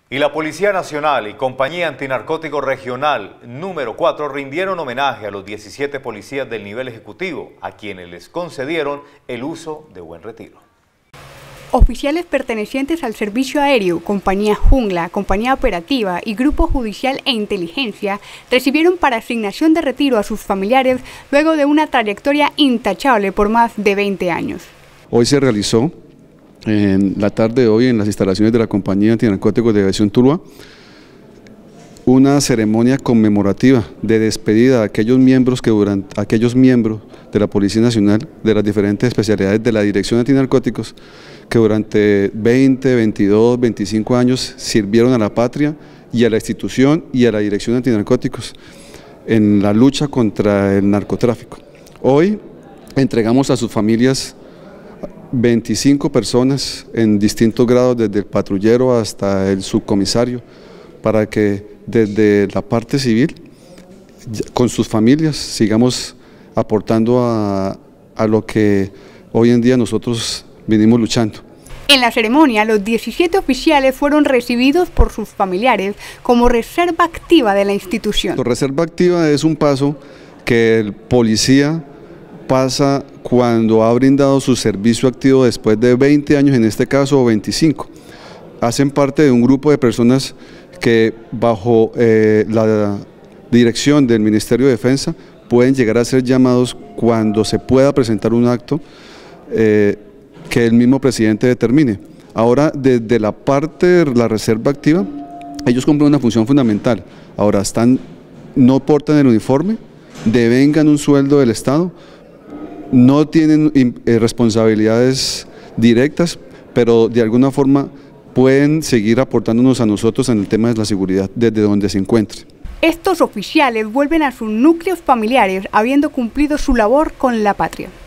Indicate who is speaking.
Speaker 1: Y la Policía Nacional y Compañía Antinarcótico Regional número 4 rindieron homenaje a los 17 policías del nivel ejecutivo, a quienes les concedieron el uso de Buen Retiro.
Speaker 2: Oficiales pertenecientes al Servicio Aéreo, Compañía Jungla, Compañía Operativa y Grupo Judicial e Inteligencia recibieron para asignación de retiro a sus familiares luego de una trayectoria intachable por más de 20 años.
Speaker 3: Hoy se realizó en la tarde de hoy en las instalaciones de la Compañía Antinarcóticos de Aviación Tuluá una ceremonia conmemorativa de despedida a aquellos miembros de la Policía Nacional de las diferentes especialidades de la Dirección Antinarcóticos que durante 20, 22, 25 años sirvieron a la patria y a la institución y a la Dirección Antinarcóticos en la lucha contra el narcotráfico. Hoy entregamos a sus familias 25 personas en distintos grados, desde el patrullero hasta el subcomisario, para que desde la parte civil, con sus familias, sigamos aportando a lo que hoy en día nosotros venimos luchando.
Speaker 2: En la ceremonia, los 17 oficiales fueron recibidos por sus familiares como reserva activa de la institución.
Speaker 3: La reserva activa es un paso que el policía pasa cuando ha brindado su servicio activo después de 20 años, en este caso, o 25. Hacen parte de un grupo de personas que bajo la dirección del Ministerio de Defensa pueden llegar a ser llamados cuando se pueda presentar un acto que el mismo presidente determine. Ahora, desde la parte de la reserva activa, ellos cumplen una función fundamental. Ahora no portan el uniforme, devengan un sueldo del Estado, no tienen responsabilidades directas, pero de alguna forma pueden seguir aportándonos a nosotros en el tema de la seguridad desde donde se encuentre.
Speaker 2: Estos oficiales vuelven a sus núcleos familiares habiendo cumplido su labor con la patria.